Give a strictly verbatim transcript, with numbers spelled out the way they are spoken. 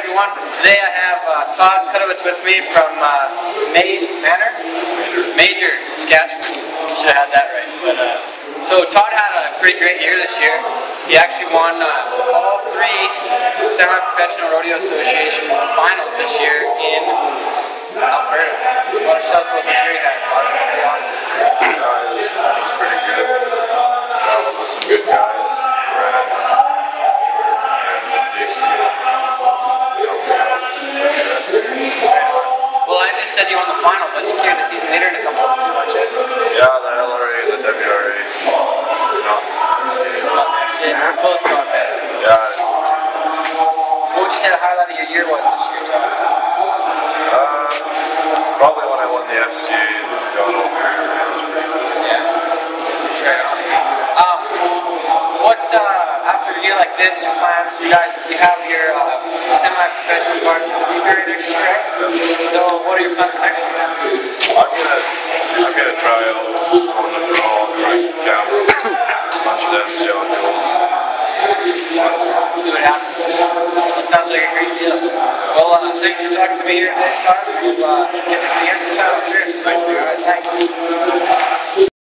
everyone. Today I have uh, Todd Chotowetz with me from uh, May Manor? Major, Saskatchewan. Should have had that right. But, uh, so Todd had a pretty great year this year. He actually won uh, all three Semi-Professional Rodeo Association finals this year in Alberta. What are tell us about this year you had? Todd? It was pretty awesome. Uh, it, was, it was pretty good. Traveled with some good guys. Well, as you said, you won the final, but you carried the season later in a couple of too much. Yeah, the L R A and the W R A. Not the same. Not next year. Close to not better. Yeah. It's, what would you say the highlight of your year was this year, Todd? uh, probably when I won the F C A and got over here. It was pretty cool. Yeah. That's right on. Um, what, uh, after a year like this, your plans, you guys, you have your uh, semi-professional cards for the Superior next year, right? So, what are your plans for next year? I'm gonna, I'm gonna try out on the draw on the right camera. A bunch of them, see how it goes. See what happens. That sounds like a great deal. Well, uh, thanks for talking to me here today, Todd. We'll uh, get to the end sometime, I'm sure. Thank you. All right, thanks.